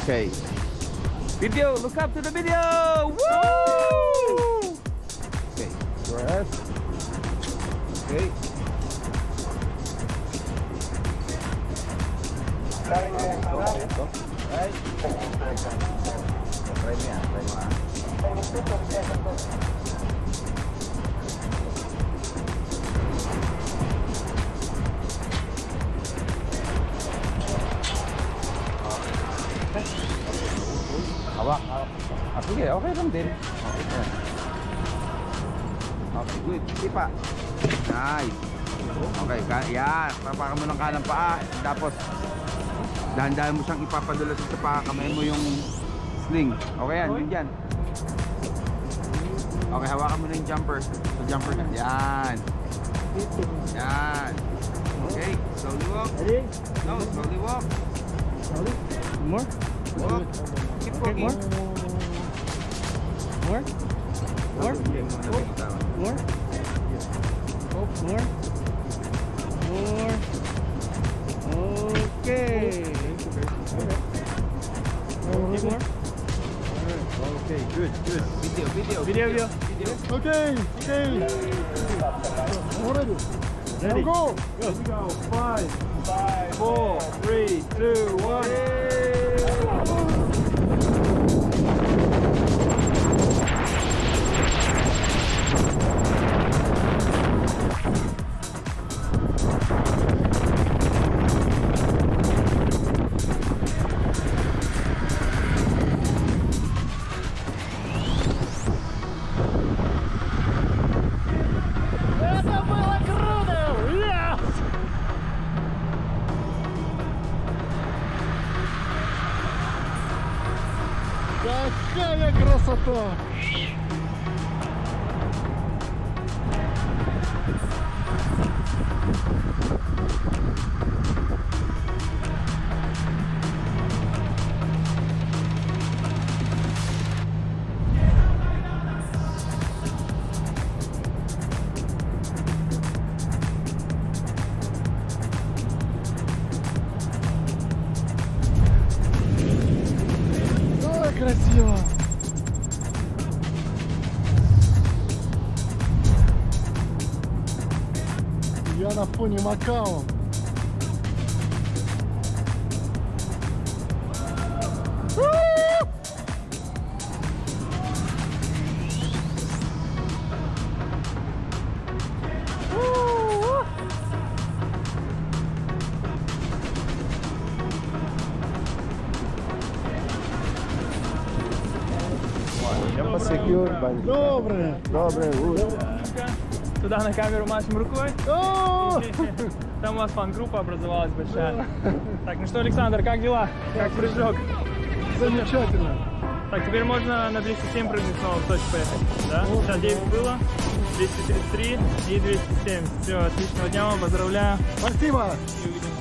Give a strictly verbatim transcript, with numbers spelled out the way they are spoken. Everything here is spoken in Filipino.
Okay. Video, look up to the video! Woo! Okay, go ahead. Okay. Right. Try me ah, try mo ah. Hawak, hawak. Ah, sige, okay lang din. Okay, okay, good. Sipa. Nice. Okay, yan. Papakan mo ng kanang paa. Tapos, dahan-dahan mo siyang ipapadula sa paa. Kamay mo yung sling. Okay yan, yun dyan. Okay, hawakan mo na yung jumper. So, jumper na. Yan. Yan. Okay, slowly walk. No, slowly walk. Slowly? More? Walk. Keep walking. More? More? More? More? More? More? Okay. Okay, more? Okay, good, good. Video, video, Video, video. video. Okay, okay. Ready? Ready. Go. Here we go. Five, five, four, three, two, one. Какая красота! Красиво! Я на фоне Макао. Доброе! Доброе утро. Туда на камеру машем рукой. Там у вас фан-группа образовалась большая. Так, ну что, Александр, как дела? Как прыжок? Замечательно! Так, теперь можно на двести семь прыгнуть снова в точку поехать. Да? шестьдесят девять было, двести тридцать три и двести семь. Все, отличного дня вам, поздравляю. Спасибо! И увидимся.